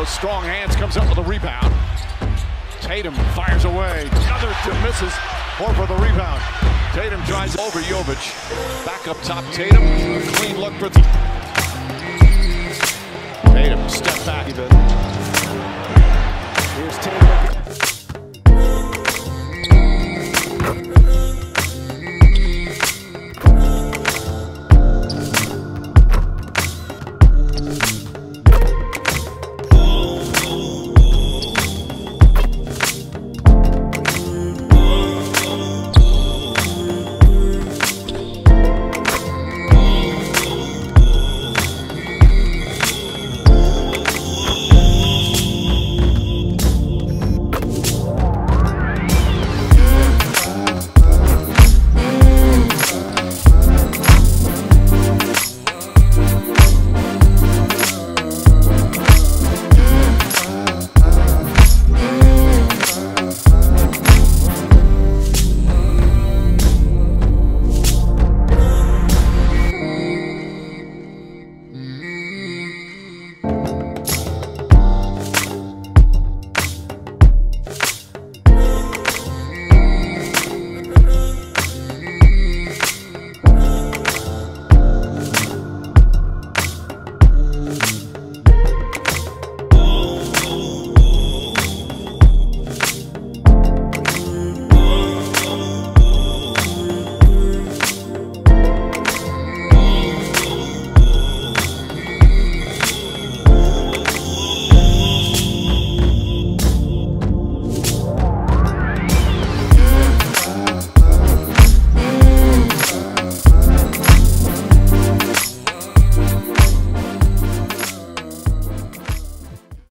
those strong hands, comes up with a rebound. Tatum fires away. Another misses. Horford the rebound. Tatum tries over Jovic. Back up top, Tatum. A clean look for Tatum. Step back.